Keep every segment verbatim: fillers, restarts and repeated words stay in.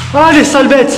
Allez, sale bête!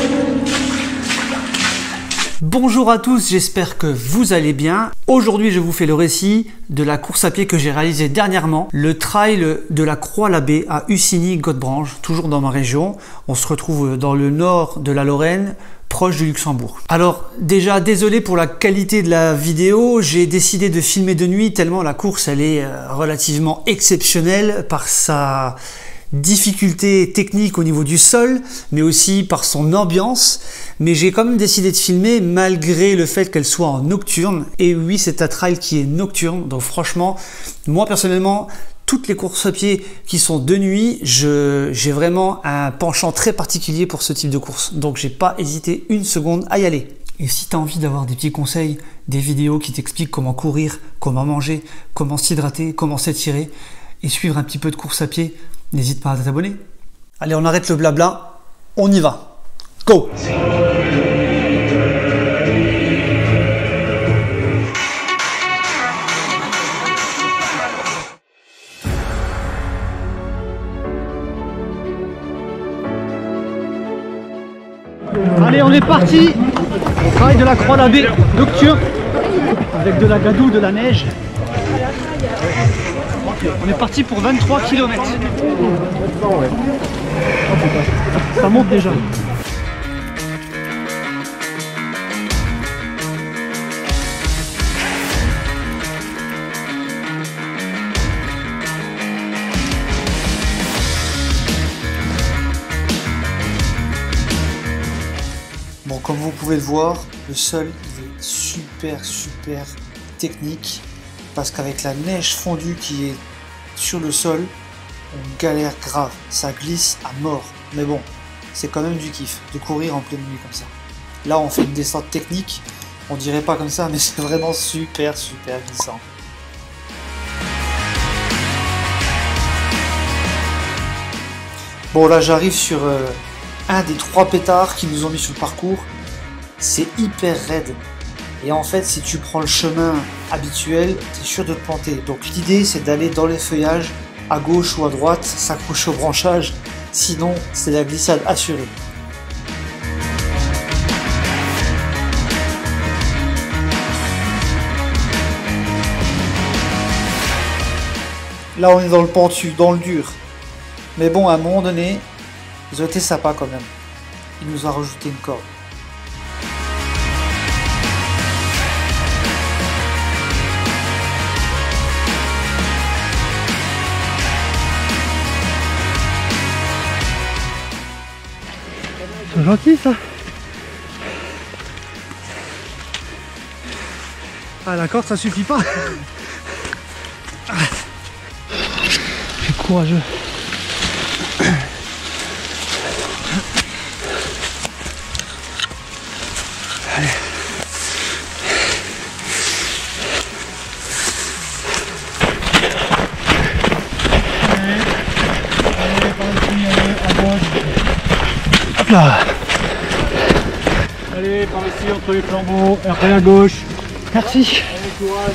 Bonjour à tous, j'espère que vous allez bien. Aujourd'hui, je vous fais le récit de la course à pied que j'ai réalisée dernièrement, le trail de la Croix-l'Abbé à Ussigny-Godebranche, toujours dans ma région. On se retrouve dans le nord de la Lorraine, proche du Luxembourg. Alors déjà, désolé pour la qualité de la vidéo, j'ai décidé de filmer de nuit tellement la course elle est relativement exceptionnelle par sa difficulté technique au niveau du sol, mais aussi par son ambiance. Mais j'ai quand même décidé de filmer malgré le fait qu'elle soit en nocturne. Et oui, c'est un trail qui est nocturne, donc franchement, moi personnellement, toutes les courses à pied qui sont de nuit, je, j'ai vraiment un penchant très particulier pour ce type de course. Donc j'ai pas hésité une seconde à y aller. Et si tu as envie d'avoir des petits conseils, des vidéos qui t'expliquent comment courir, comment manger, comment s'hydrater, comment s'étirer et suivre un petit peu de course à pied, n'hésite pas à t'abonner. Allez, on arrête le blabla, on y va. Go! Allez, on est parti. Trail de la Croix-l'Abbé nocturne avec de la gadoue, de la neige. On est parti pour vingt-trois kilomètres. Ça monte déjà. Bon, comme vous pouvez le voir, le sol il est super super technique parce qu'avec la neige fondue qui est sur le sol, on galère grave, ça glisse à mort. Mais bon, c'est quand même du kiff de courir en pleine nuit comme ça. Là, on fait une descente technique, on dirait pas comme ça, mais c'est vraiment super super glissant. Bon, là j'arrive sur euh, un des trois pétards qui nous ont mis sur le parcours. C'est hyper raide. Et en fait, si tu prends le chemin habituel, tu es sûr de te planter. Donc l'idée, c'est d'aller dans les feuillages, à gauche ou à droite, s'accrocher au branchage. Sinon, c'est la glissade assurée. Là, on est dans le pentu, dans le dur. Mais bon, à un moment donné, ils ont été sympas quand même. Ils nous ont rajouté une corde. C'est gentil ça. Ah, la corde ça suffit pas. Je suis courageux. Allez. Hop là. Allez, par ici, entre les flambeaux, et après à gauche. Merci. Allez, courage.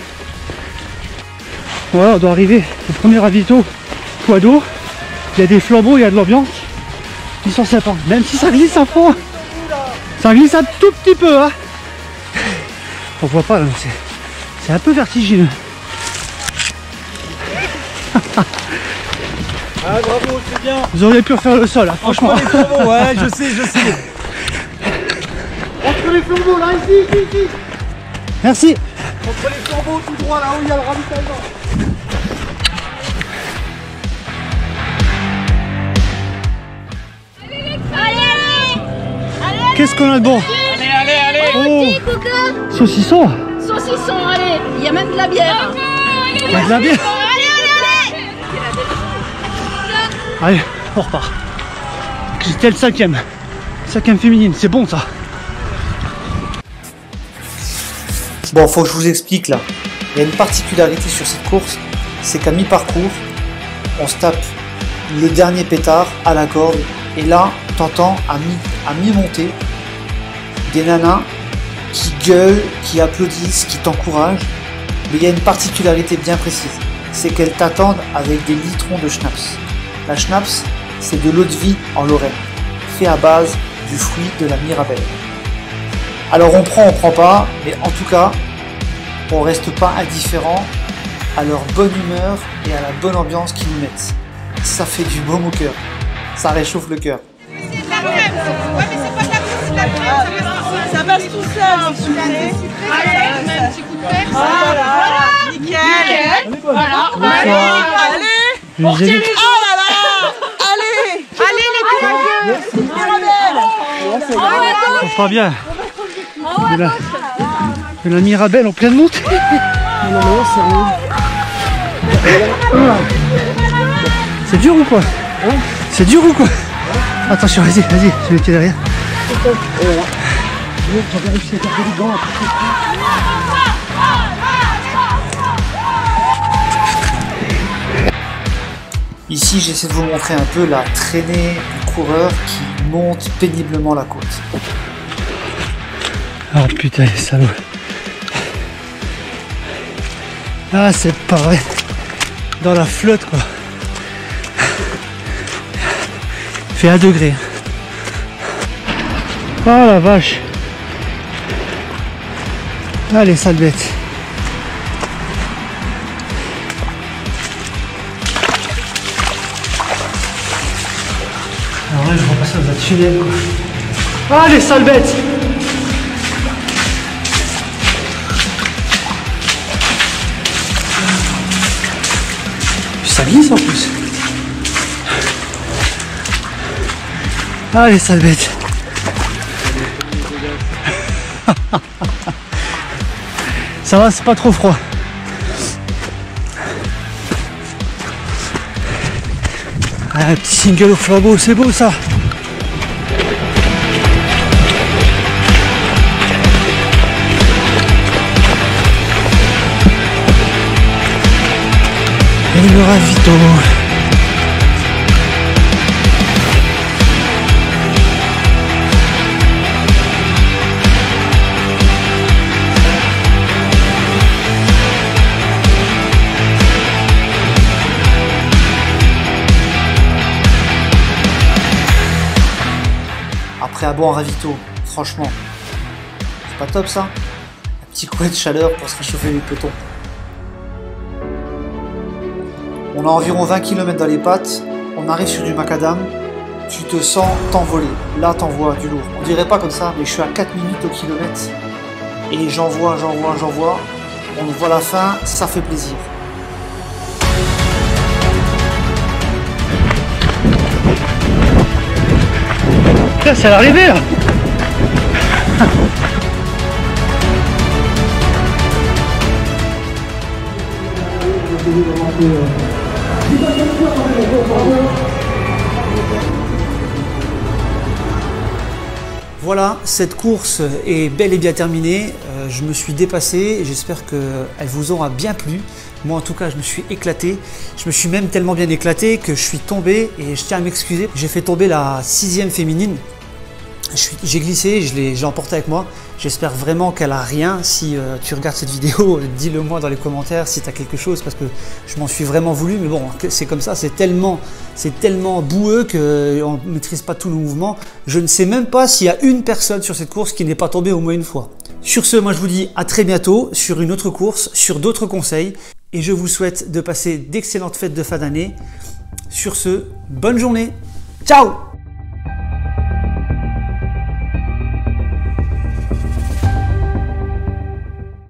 Voilà, on doit arriver au premier ravito poids d'eau. Il y a des flambeaux, il y a de l'ambiance. Ils sont sympas, même si ça glisse à fond. Ça glisse un tout petit peu. Hein. On voit pas, c'est un peu vertigineux. Ah, bravo, c'est bien. Vous auriez pu refaire le sol, hein, franchement. Entre les flambeaux, ouais, je sais, je sais. Entre les flambeaux, là, ici, ici, ici. Merci. Entre les flambeaux, tout droit, là où il y a le ravitaillement. Qu'est-ce qu'on a de bon? Allez, allez, allez. Oh. Saucisson. Saucisson, allez, il y a même de la bière. Il y a de la bière. Allez, allez, allez. Allez, on repart. C'était le cinquième. Cinquième féminine, c'est bon ça. Bon, faut que je vous explique là. Il y a une particularité sur cette course, c'est qu'à mi-parcours, on se tape le dernier pétard à la corde. Et là, t'entends à mi, à mi-montée des nanas qui gueulent, qui applaudissent, qui t'encouragent. Mais il y a une particularité bien précise, c'est qu'elles t'attendent avec des litrons de schnapps. La schnapps, c'est de l'eau de vie en Lorraine. fait à base du fruit de la mirabelle. Alors on prend, on prend pas, mais en tout cas, on reste pas indifférent à leur bonne humeur et à la bonne ambiance qu'ils nous mettent. Ça fait du baume au cœur, ça réchauffe le cœur. Ça passe tout seul, sucré. Allez, un petit coup de perce. Voilà, nickel. Voilà, allez. J'ai Oh là là. Allez, allez les petits mirabelles. On fera bien. De la, de la mirabelle en pleine montée. C'est dur ou quoi? C'est dur ou quoi? Attention, vas-y, vas-y, je vais le pied derrière. Ici, j'essaie de vous montrer un peu la traînée du coureur qui monte péniblement la côte. Oh putain, les salauds. Ah, c'est pas vrai. Dans la flotte, quoi. Il fait un degré. Oh la vache. Ah, les sales bêtes. Alors là, je vais passer dans un tunnel, quoi. Ah, les sales bêtes. Ça glisse en plus. Ah, les sales bêtes. Ça va, c'est pas trop froid. Ah, un petit single au flambeau, c'est beau ça. Et le ravito. Après un bon ravito, franchement, c'est pas top ça? Un petit coup de chaleur pour se réchauffer les pelotons. On a environ vingt kilomètres dans les pattes, on arrive sur du macadam, tu te sens t'envoler. Là t'envoies du lourd. On dirait pas comme ça, mais je suis à quatre minutes au kilomètre et j'en vois, j'en vois, j'en vois. On voit la fin, ça fait plaisir. Putain, c'est à l'arrivée là. Voilà, cette course est bel et bien terminée. Euh, je me suis dépassé. J'espère qu'elle vous aura bien plu. Moi, en tout cas, je me suis éclaté. Je me suis même tellement bien éclaté que je suis tombé et je tiens à m'excuser. J'ai fait tomber la sixième féminine. J'ai glissé, je l'ai emporté avec moi. J'espère vraiment qu'elle a rien. Si euh, tu regardes cette vidéo, dis-le moi dans les commentaires si tu as quelque chose, parce que je m'en suis vraiment voulu. Mais bon, c'est comme ça, c'est tellement, c'est tellement boueux qu'on ne maîtrise pas tous nos mouvements. Je ne sais même pas s'il y a une personne sur cette course qui n'est pas tombée au moins une fois. Sur ce, moi je vous dis à très bientôt sur une autre course, sur d'autres conseils. Et je vous souhaite de passer d'excellentes fêtes de fin d'année. Sur ce, bonne journée. Ciao!